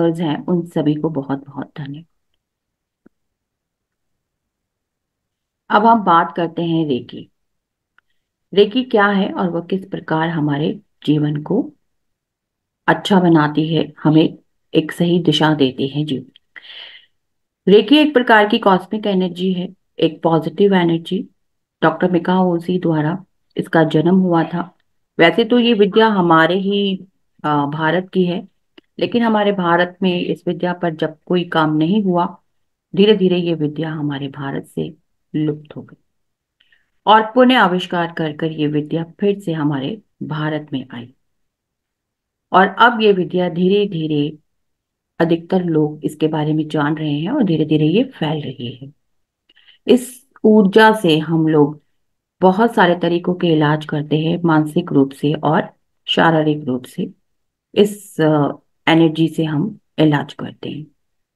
Masters हैं उन सभी को बहुत बहुत धन्यवाद। अब हम बात करते हैं रेकी। रेकी क्या है और वह किस प्रकार हमारे जीवन को अच्छा बनाती है, हमें एक सही दिशा देती है जीवन। रेकी एक प्रकार की कॉस्मिक एनर्जी है, एक positive energy. Doctor Mikao Usui द्वारा इसका जन्म हुआ था। वैसे तो ये विद्या हमारे ही भारत की है, लेकिन हमारे भारत में इस विद्या पर जब कोई काम नहीं हुआ, धीरे धीरे ये विद्या हमारे भारत से लुप्त हो गई और पुनः आविष्कार कर कर ये विद्या फिर से हमारे भारत में आई। और अब ये विद्या धीरे धीरे अधिकतर लोग इसके बारे में जान रहे हैं और धीरे धीरे ये फैल रही है। इस ऊर्जा से हम लोग बहुत सारे तरीकों के इलाज करते हैं, मानसिक रूप से और शारीरिक रूप से। इस एनर्जी से हम इलाज करते हैं।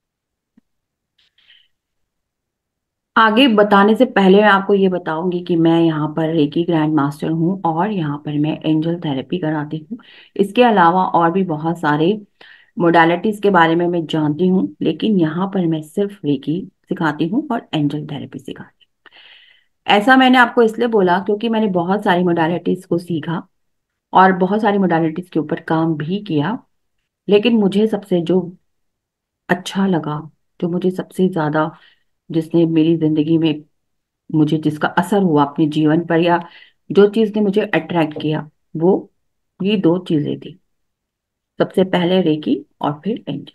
आगे बताने से पहले मैं आपको ये बताऊंगी कि मैं यहाँ पर रेकी ग्रैंड मास्टर हूँ और यहाँ पर मैं एंजल थेरेपी कराती हूँ। इसके अलावा और भी बहुत सारे मोडालिटीज के बारे में मैं जानती हूँ, लेकिन यहाँ पर मैं सिर्फ रेकी सिखाती हूँ और एंजल थेरेपी सिखाती हूँ। ऐसा मैंने आपको इसलिए बोला क्योंकि मैंने बहुत सारी मोडालिटीज को सीखा और बहुत सारी मोडालिटीज के ऊपर काम भी किया, लेकिन मुझे सबसे जो अच्छा लगा, जो मुझे सबसे ज्यादा, जिसने मेरी जिंदगी में मुझे जिसका असर हुआ अपने जीवन पर, या जो चीज ने मुझे अट्रैक्ट किया, वो ये दो चीजें थी। सबसे पहले रेकी और फिर एंजल।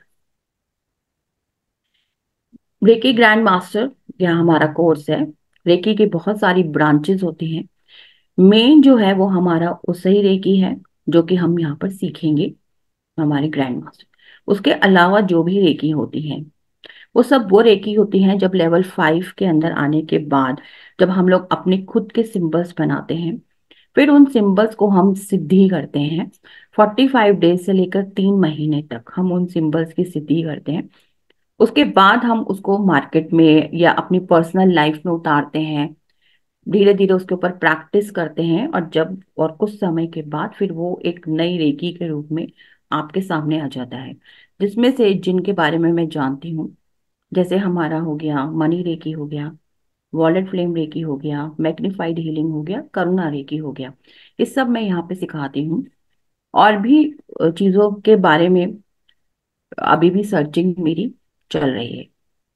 रेकी ग्रैंड मास्टर यह हमारा कोर्स है। रेकी की बहुत सारी ब्रांचेस होती हैं। मेन जो है वो हमारा उसही रेकी है जो कि हम यहाँ पर सीखेंगे, हमारे ग्रैंड मास्टर। उसके अलावा जो भी रेकी होती है वो सब वो रेकी होती हैं जब लेवल 5 के अंदर आने के बाद, जब हम लोग अपने खुद के सिंबल्स बनाते हैं, फिर उन सिंबल्स को हम सिद्धि करते हैं। 45 डेज से लेकर 3 महीने तक हम उन सिंबल्स की सिद्धि करते हैं। उसके बाद हम उसको मार्केट में या अपनी पर्सनल लाइफ में उतारते हैं। धीरे धीरे उसके ऊपर प्रैक्टिस करते हैं और जब और कुछ समय के बाद फिर वो एक नई रेकी के रूप में आपके सामने आ जाता है, जिसमें से जिनके बारे में मैं जानती हूँ, जैसे हमारा हो गया मनी रेकी, हो गया वॉलेट फ्लेम रेकी, हो गया मैग्निफाइड हीलिंग, हो गया करुणा रेकी, हो गया। इस सब मैं यहाँ पे सिखाती हूँ। और भी चीजों के बारे में अभी भी सर्चिंग मेरी चल रही है।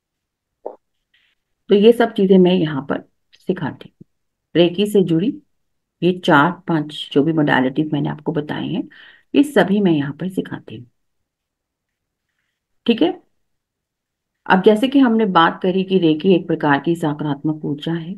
तो ये सब चीजें मैं यहाँ पर सिखाती हूँ। रेकी से जुड़ी ये 4 5 जो भी मोडालिटीज मैंने आपको बताए हैं, ये सभी मैं यहाँ पर सिखाती हूँ। ठीक है। अब जैसे कि हमने बात करी कि रेकी एक प्रकार की सकारात्मक ऊर्जा है,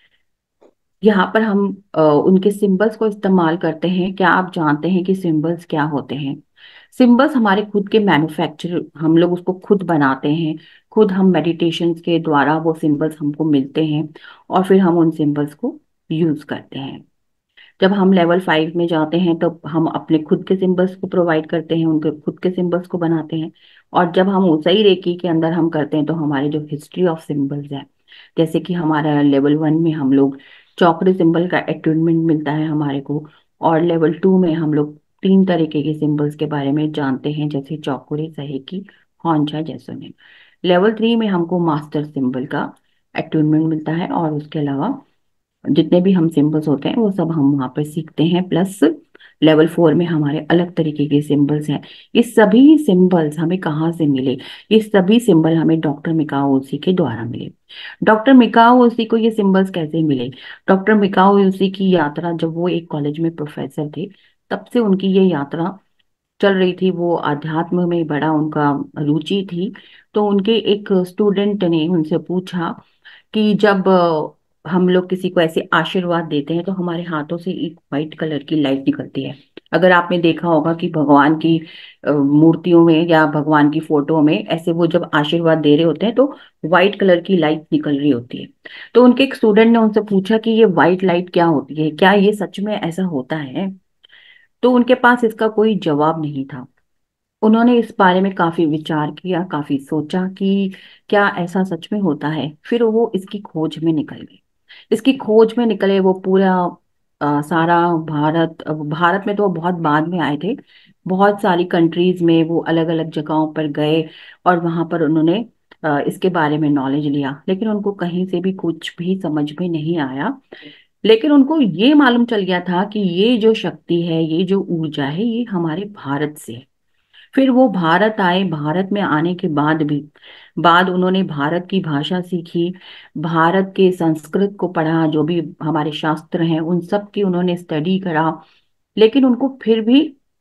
यहाँ पर हम उनके सिंबल्स को इस्तेमाल करते हैं। क्या आप जानते हैं कि सिंबल्स क्या होते हैं? सिंबल्स हमारे खुद के मैन्युफैक्चर, हम लोग उसको खुद बनाते हैं। खुद हम मेडिटेशन के द्वारा वो सिंबल्स हमको मिलते हैं और फिर हम उन सिंबल्स को यूज करते हैं। जब हम लेवल 5 में जाते हैं तो हम अपने खुद के सिंबल्स को प्रोवाइड करते हैं, उनके खुद के सिंबल्स को बनाते हैं। और जब हम उसी रेकी के अंदर हम करते हैं तो हमारे जो हिस्ट्री ऑफ सिंबल्स है, जैसे कि हमारा लेवल 1 में हम लोग चौकड़े सिंबल का अटूनमेंट मिलता है हमारे को, और लेवल 2 में हम लोग 3 तरीके के सिंबल्स के बारे में जानते हैं, जैसे चौकुरे, सहेकी, हौंचा, जैसोने। लेवल 3 में हमको मास्टर सिंबल का अटूनमेंट मिलता है और उसके अलावा जितने भी हम सिंबल्स होते हैं वो सब हम वहां पर सीखते हैं। प्लस लेवल 4 में हमारे अलग तरीके के सिंबल्स हैं। ये सभी सिंबल्स हमें कहाँ से मिले? ये सभी सिंबल हमें डॉक्टर मिकाओ ओशी के द्वारा मिले। डॉक्टर मिकाओ ओशी को ये सिंबल्स कैसे मिले? डॉक्टर मिकाओ ओशी की यात्रा, जब वो एक कॉलेज में प्रोफेसर थे, तब से उनकी ये यात्रा चल रही थी। वो अध्यात्म में बड़ा उनका रुचि थी। तो उनके एक स्टूडेंट ने उनसे पूछा कि जब हम लोग किसी को ऐसे आशीर्वाद देते हैं तो हमारे हाथों से एक वाइट कलर की लाइट निकलती है। अगर आपने देखा होगा कि भगवान की मूर्तियों में या भगवान की फोटो में ऐसे वो जब आशीर्वाद दे रहे होते हैं तो व्हाइट कलर की लाइट निकल रही होती है। तो उनके एक स्टूडेंट ने उनसे पूछा कि ये व्हाइट लाइट क्या होती है, क्या ये सच में ऐसा होता है? तो उनके पास इसका कोई जवाब नहीं था। उन्होंने इस बारे में काफी विचार किया, काफी सोचा कि क्या ऐसा सच में होता है। फिर वो इसकी खोज में निकल गए। इसकी खोज में निकले, वो पूरा सारा भारत, भारत में तो वो बहुत बाद में आए थे। बहुत सारी कंट्रीज में वो अलग अलग जगहों पर गए और वहां पर उन्होंने इसके बारे में नॉलेज लिया, लेकिन उनको कहीं से भी कुछ भी समझ में नहीं आया। लेकिन उनको ये मालूम चल गया था कि ये जो शक्ति है, ये जो ऊर्जा है, ये हमारे भारत से है। फिर वो भारत आए, भारत में आने के बाद उन्होंने भारत की भाषा सीखी, भारत के संस्कृत को पढ़ा, जो भी हमारे शास्त्र हैं उन सब की उन्होंने स्टडी करा। लेकिन उनको फिर भी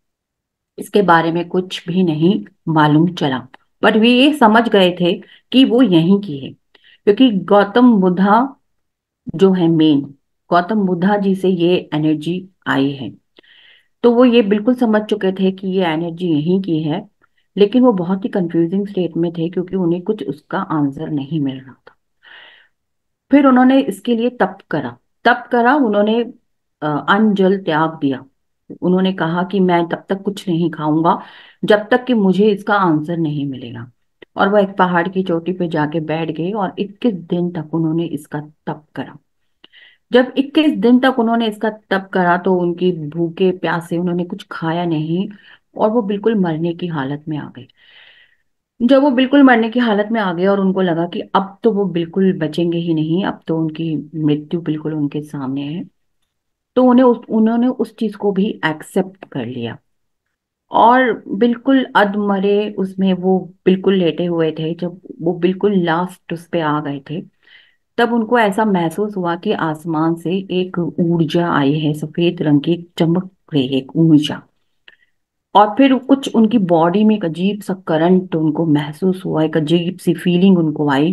इसके बारे में कुछ भी नहीं मालूम चला। बट वे ये समझ गए थे कि वो यहीं की है, क्योंकि गौतम बुद्धा जो है मेन, गौतम बुद्धा जी से ये एनर्जी आई है। तो वो ये बिल्कुल समझ चुके थे कि ये एनर्जी यहीं की है। लेकिन वो बहुत ही कंफ्यूजिंग स्टेट में थे, क्योंकि उन्हें कुछ उसका आंसर नहीं मिल रहा था। फिर उन्होंने इसके लिए तप करा। तप करा उन्होंने, अन्न जल त्याग दिया। उन्होंने कहा कि मैं तब तक कुछ नहीं खाऊंगा जब तक कि मुझे इसका आंसर नहीं मिलेगा। और वह एक पहाड़ की चोटी पे जाके बैठ गए और 21 दिन तक उन्होंने इसका तप करा। जब 21 दिन तक उन्होंने इसका तप करा तो उनकी भूखे प्यासे उन्होंने कुछ खाया नहीं, और वो बिल्कुल मरने की हालत में आ गए। जब वो बिल्कुल मरने की हालत में आ गए और उनको लगा कि अब तो वो बिल्कुल बचेंगे ही नहीं, अब तो उनकी मृत्यु बिल्कुल उनके सामने है, तो उन्होंने उस चीज को भी एक्सेप्ट कर लिया। और बिल्कुल अधमरे उसमें वो बिल्कुल लेटे हुए थे। जब वो बिल्कुल लास्ट उस पे आ गए थे, तब उनको ऐसा महसूस हुआ कि आसमान से एक ऊर्जा आई है, सफेद रंग की एक चमक रही है, एक ऊर्जा। और फिर कुछ उनकी बॉडी में एक अजीब सा करंट उनको महसूस हुआ, एक अजीब सी फीलिंग उनको आई,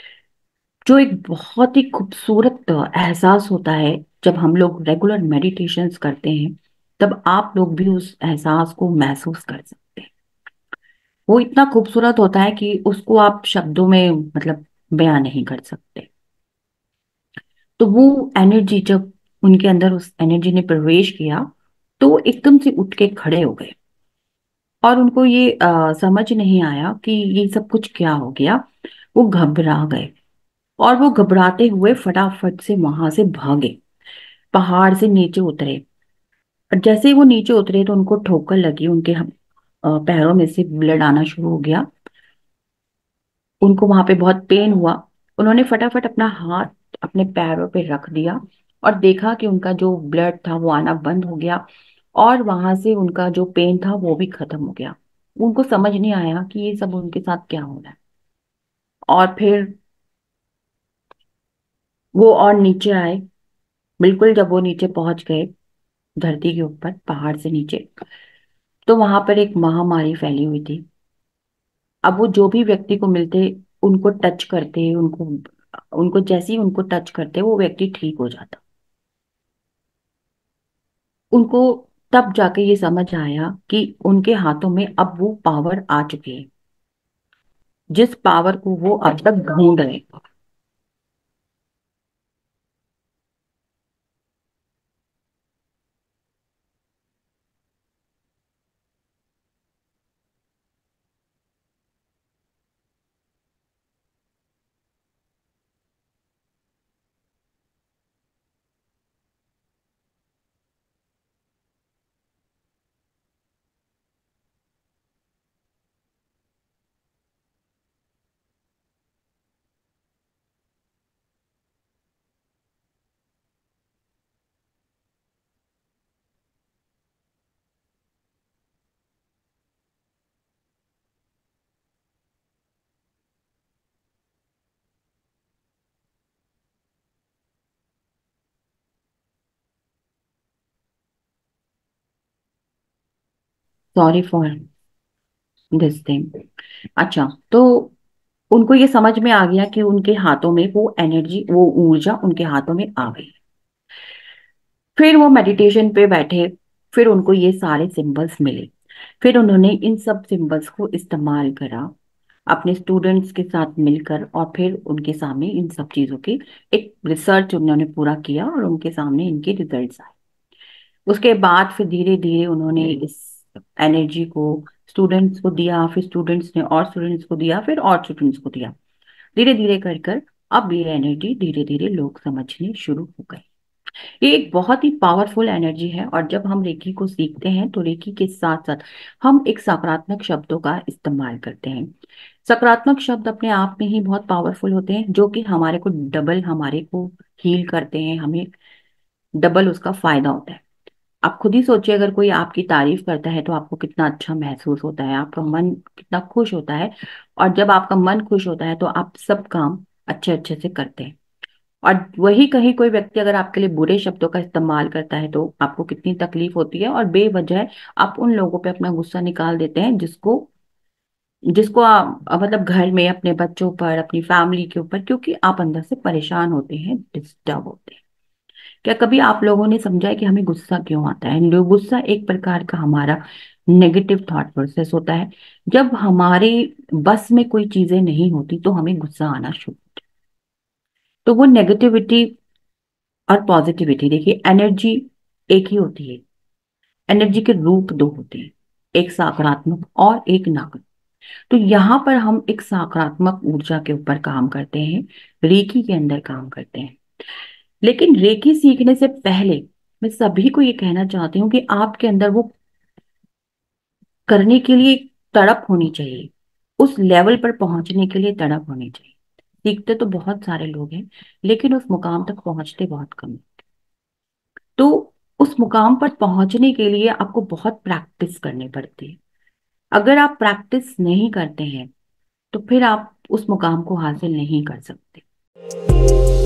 जो एक बहुत ही खूबसूरत एहसास होता है। जब हम लोग रेगुलर मेडिटेशंस करते हैं, तब आप लोग भी उस एहसास को महसूस कर सकते हैं। वो इतना खूबसूरत होता है कि उसको आप शब्दों में मतलब बयां नहीं कर सकते। तो वो एनर्जी जब उनके अंदर उस एनर्जी ने प्रवेश किया, तो वो एकदम से उठ के खड़े हो गए। और उनको ये समझ नहीं आया कि ये सब कुछ क्या हो गया। वो घबरा गए और वो घबराते हुए फटाफट से वहां से भागे, पहाड़ से नीचे उतरे। और जैसे ही वो नीचे उतरे तो उनको ठोकर लगी, उनके पैरों में से ब्लड आना शुरू हो गया। उनको वहां पे बहुत पेन हुआ। उन्होंने फटाफट अपना हाथ अपने पैरों पे रख दिया और देखा कि उनका जो ब्लड था वो आना बंद हो गया, और वहां से उनका जो पेन था वो भी खत्म हो गया। उनको समझ नहीं आया कि ये सब उनके साथ क्या हो रहा है। और फिर वो और नीचे आए। बिल्कुल जब वो नीचे पहुंच गए, धरती के ऊपर पहाड़ से नीचे, तो वहां पर एक महामारी फैली हुई थी। अब वो जो भी व्यक्ति को मिलते, उनको टच करते, उनको उनको जैसे ही उनको टच करते वो व्यक्ति ठीक हो जाता। उनको तब जाके ये समझ आया कि उनके हाथों में अब वो पावर आ चुकी है, जिस पावर को वो अब तक ढूंढ रहे। Sorry for this thing. अच्छा, तो उनको ये समझ में आ गया कि उनके हाथों में वो एनर्जी, वो ऊर्जा उनके हाथों में आ गई। फिर वो मेडिटेशन पे बैठे। फिर उनको ये सारे सिंबल्स मिले। फिर उन्होंने इन सब सिंबल्स को इस्तेमाल करा अपने स्टूडेंट्स के साथ मिलकर, और फिर उनके सामने इन सब चीजों की एक रिसर्च उन्होंने पूरा किया और उनके सामने इनके रिजल्ट्स आए। उसके बाद फिर धीरे धीरे उन्होंने इस एनर्जी को स्टूडेंट्स को दिया, फिर स्टूडेंट्स ने और स्टूडेंट्स को दिया, फिर और स्टूडेंट्स को दिया। धीरे धीरे कर कर अब ये एनर्जी धीरे धीरे लोग समझने शुरू हो गए। ये एक बहुत ही पावरफुल एनर्जी है, और जब हम रेकी को सीखते हैं तो रेकी के साथ साथ हम एक सकारात्मक शब्दों का इस्तेमाल करते हैं। सकारात्मक शब्द अपने आप में ही बहुत पावरफुल होते हैं, जो कि हमारे को डबल, हमारे को हील करते हैं, हमें डबल उसका फायदा होता है। आप खुद ही सोचिए, अगर कोई आपकी तारीफ करता है तो आपको कितना अच्छा महसूस होता है, आपका मन कितना खुश होता है। और जब आपका मन खुश होता है तो आप सब काम अच्छे अच्छे से करते हैं। और वही कहीं कोई व्यक्ति अगर आपके लिए बुरे शब्दों का इस्तेमाल करता है तो आपको कितनी तकलीफ होती है, और बेवजह आप उन लोगों पे अपना गुस्सा निकाल देते हैं, जिसको जिसको आप मतलब घर में अपने बच्चों पर, अपनी फैमिली के ऊपर, क्योंकि आप अंदर से परेशान होते हैं, डिस्टर्ब होते हैं। क्या कभी आप लोगों ने समझा है कि हमें गुस्सा क्यों आता है? गुस्सा एक प्रकार का हमारा नेगेटिव थॉट प्रोसेस होता है। जब हमारे बस में कोई चीजें नहीं होती तो हमें गुस्सा आना शुरू। तो वो नेगेटिविटी और पॉजिटिविटी, देखिए एनर्जी एक ही होती है। एनर्जी के रूप दो होते हैं, एक सकारात्मक और एक नकारात्मक। तो यहाँ पर हम एक सकारात्मक ऊर्जा के ऊपर काम करते हैं, रेकी के अंदर काम करते हैं। लेकिन रेकी सीखने से पहले मैं सभी को ये कहना चाहती हूँ कि आपके अंदर वो करने के लिए तड़प होनी चाहिए, उस लेवल पर पहुंचने के लिए तड़प होनी चाहिए। सीखते तो बहुत सारे लोग हैं, लेकिन उस मुकाम तक पहुंचते बहुत कम हैं। तो उस मुकाम पर पहुंचने के लिए आपको बहुत प्रैक्टिस करनी पड़ती है। अगर आप प्रैक्टिस नहीं करते हैं तो फिर आप उस मुकाम को हासिल नहीं कर सकते।